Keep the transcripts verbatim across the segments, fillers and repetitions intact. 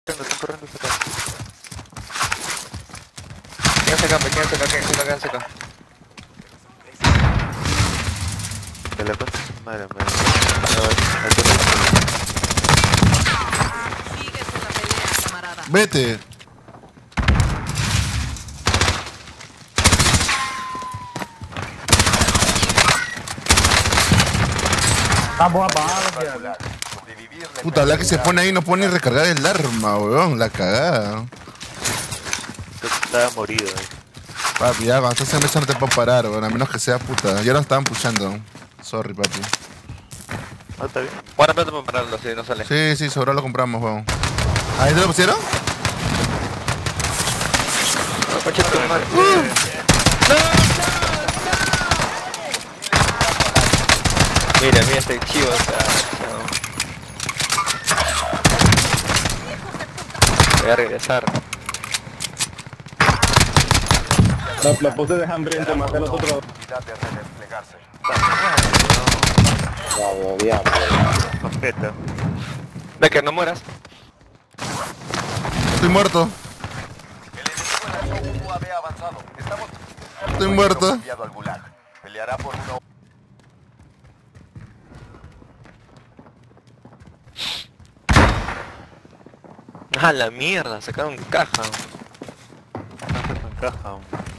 corriendo, están corriendo hasta acá. Quédense acá, quédense acá, quédense acá, quédense acá. De la concha de su madre, me... Sigues en la pelea, camarada. Vete. Vamos a bajar, Puta, la que se pone ahí no puede ni recargar el arma, weón. La cagada. Estaba morido, eh. Papi, ya cuando estás en mesa no te puedo parar, weón. A menos que sea puta. Ya lo estaban pushando. Sorry, papi. Ah, está bien. Buena plata para pararlo, si no sale. Sí, sí, sobrado lo compramos, weón. ¿Ahí te lo pusieron? No, concha de tu madre. Mira, mira este chivo, o sea, no. Voy a regresar. La, la puse de hambriento, maté a los otros. Diablo, diablo. Completo. De que no mueras. Estoy muerto. Estoy muerto. Peleará por una... Ah, la mierda, sacaron caja. Sacaron caja.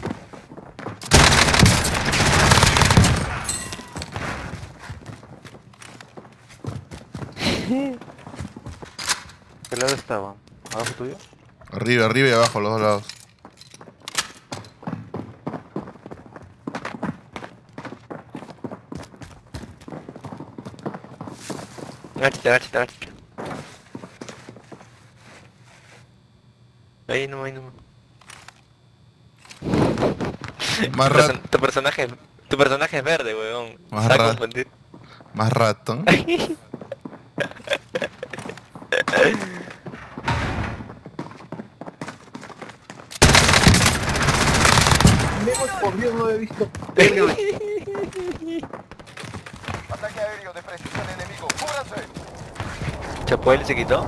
¿Qué lado estaba? ¿Abajo tuyo? Arriba, arriba y abajo, los dos lados. Agáchate, agáchate, agáchate. Ahí no, ahí no. Más Tu rato. perso- Tu personaje, tu personaje es verde, weón. Más Se va a ra- confundir. Más rato. Por Dios, no he visto. Ataque aéreo de precisión enemigo. ¡Cúbranse! Chapuel se quitó.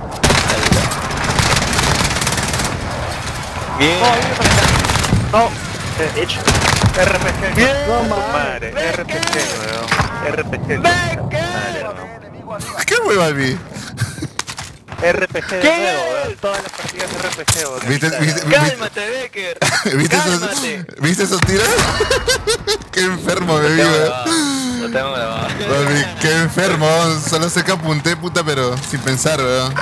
Bien. No, eh, H. R P G. Bien. No, Madre, madre. R P G, weón. R P G. Madre, weón. Enemigo arriba. ¿Qué hueva vi? R P G de ¿Qué? nuevo, weón. Todas las partidas R P G, weón. ¿Viste, Ahorita, viste, weón. Cálmate, Becker. ¿Viste esos, Cálmate. ¿Viste esos tiros? Qué enfermo me Lo vi, tengo weón. grabado. Lo tengo grabado. Papi, qué enfermo. Solo sé que apunté, puta, pero sin pensar, weón.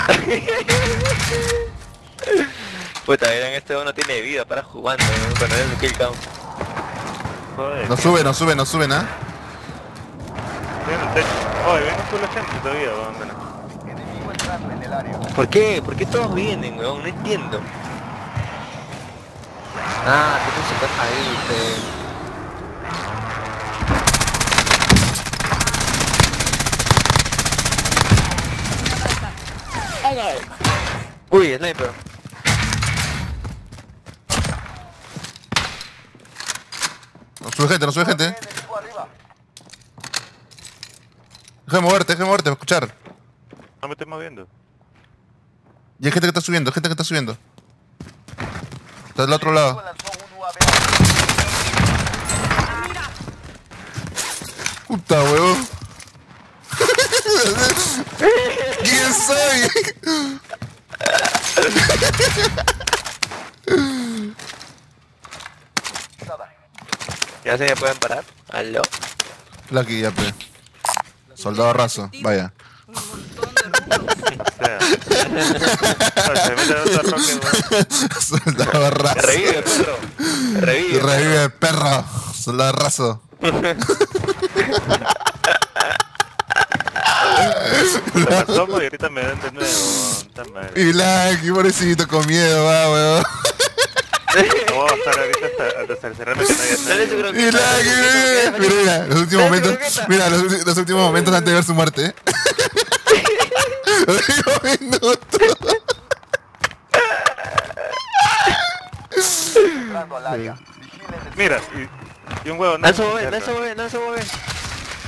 Puta, verán, este uno tiene vida para jugando, weón, cuando es el kill count. Joder. No sube, no sube, no sube, ¿no? Estoy en el techo. Oye, vengo full gente todavía, weón. ven. Enemigo entrando en el área. ¿Por qué? ¿Por qué todos vienen, weón? No entiendo. Ah, te puse caja ahí, te... Uy, sniper. No sube gente, no sube gente. Enemigo arriba. Deja de moverte, deja de moverte, para escuchar. No me estoy moviendo. Y hay gente que está subiendo, gente que está subiendo. Está del otro lado. Lanzó un U A V. Puta, huevón. ¿Quién soy? ¿Ya se me pueden parar? ¿Aló? Lucky, ya, pe. Soldado raso, vaya. Un montón de rubros. O sea. No, se mete otro roque, weón. Soldado raso. Revive, perro. Revive. Revive, perro. Soldado raso. Me asomo y ahorita me dan de nuevo, weón. Está mal. Y Lucky, pobrecito, con miedo, va, weón. No voy a bajar ahorita hasta, hasta cerrarme que no haya Dale su nadie. Y croqueta. Lucky, mira, mira, los últimos momentos. Mira, los, ulti- los últimos momentos antes de ver su muerte. ¿Eh? Los últimos minutos. Entrando al área. Vigilen el... Mira, y, y un huevo no. Lanza bebé, lanza bebé, lanza bebé.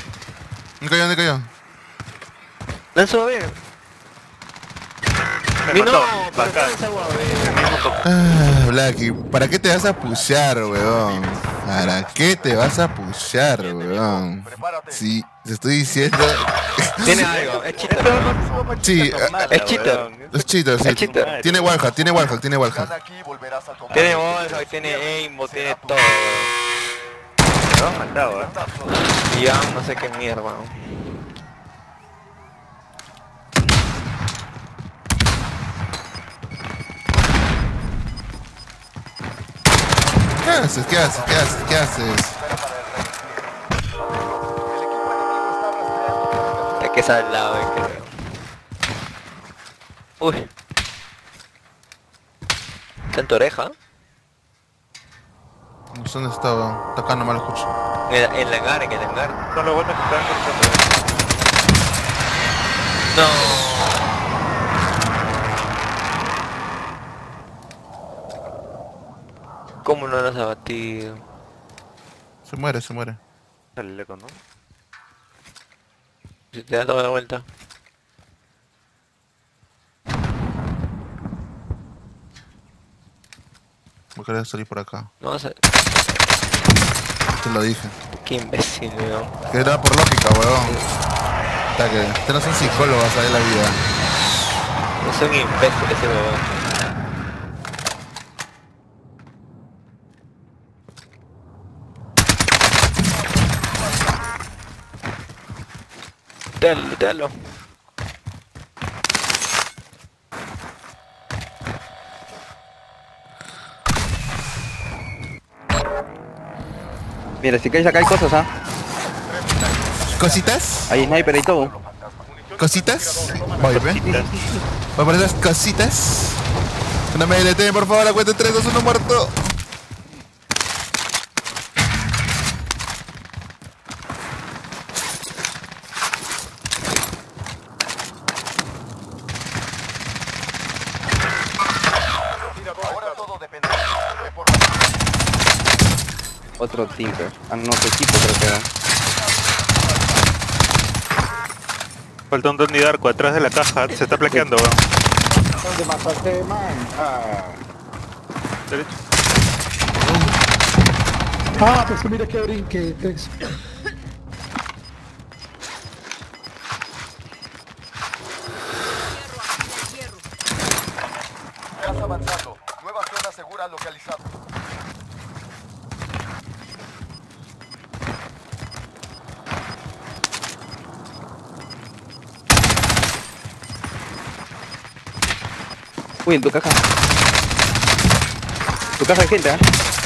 ¿Dónde cayó? ¿Dónde cayó? Lanza bebé. me No, mató. pero Bacán. esa hueá, güey. El mismo co- Ah, Blacky, ¿para qué te vas a pushear, weón? ¿Para qué te vas a pushear, weón? Prepárate. Sí, te estoy diciendo. Tiene algo, es cheater. Sí, Es cheater. es cheater, sí. Es cheater. Tiene wallhack, tiene wallhack, tiene wallhack. Gana aquí y volverás al combate. Tiene bolsa, tiene aimbo, tiene todo. Me has matado, eh. Y ya no sé qué mierda, weón. ¿Qué haces? ¿Qué haces? ¿Qué haces? ¿Qué haces? El equipo enemigo está rastreando tu Es que es al lado, es que... Uy. ¿Está en tu oreja? No sé dónde está, weón. Está acá, no me lo escucho. En el, en el hangar, en el hangar. Son los buenos que están cortando. No. ¿Cómo no nos ha batido? Se muere, se muere. Dale, leco, ¿no? Si te da toda la vuelta. Voy a querer salir por acá. No vas a... Te lo dije. Qué imbécil, weón. Que era por lógica, weón. Está que ustedes no son psicólogos, ¿sabes? La vida. No soy un imbécil ese weón. Dale, dale. Mira, si caes acá hay cosas, ¿ah? ¿Cositas? Hay sniper y todo. ¿Cositas? Voy, ve. Voy por esas cositas. No me deleteen, por favor, la cuenta tres, dos, uno, muerto. Ahora todo depende de por Otro Tinker. Ah, no, tu equipo creo que era. Falta un Donnie Darko atrás de la caja. Se está plaqueando, weón. ¿Dónde mataste, man? Ah. Derecho. Ah, pues que mira que brinque. Es... gas avanzando. Nueva zona segura localizada. Uy, en tu caja. Tu caja hay gente, ¿ah?